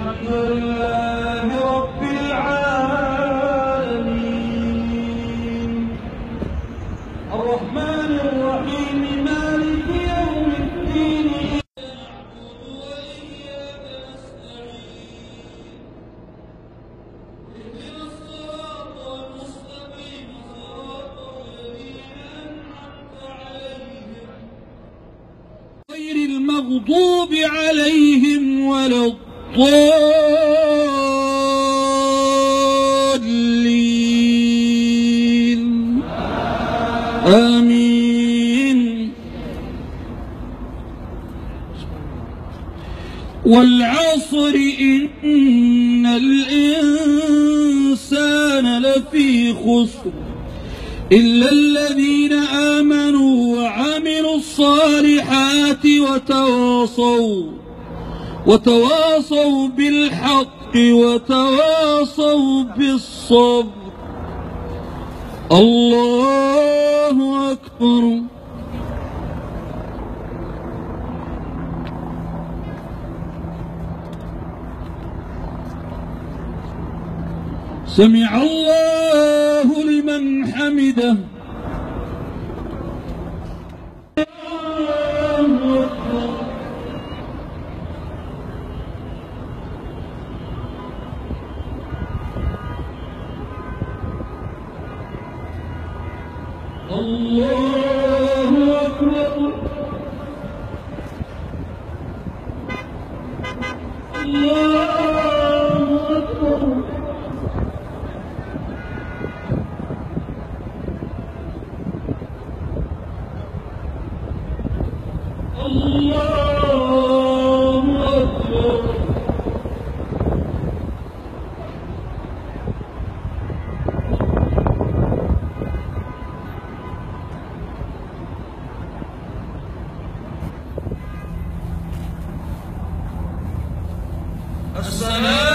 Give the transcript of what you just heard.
لله رب العالمين الرحمن الرحيم مالك يوم الدين غير المغضوب عليهم ولا الضالين آمين. والعصر إن الإنسان لفي خسر إلا الذين آمنوا وعملوا الصالحات وتواصوا بالحق وتواصوا بالصبر. الله أكبر. سمع الله لمن حمده. الله أكبر. الله أكبر. الله أكبر. السلام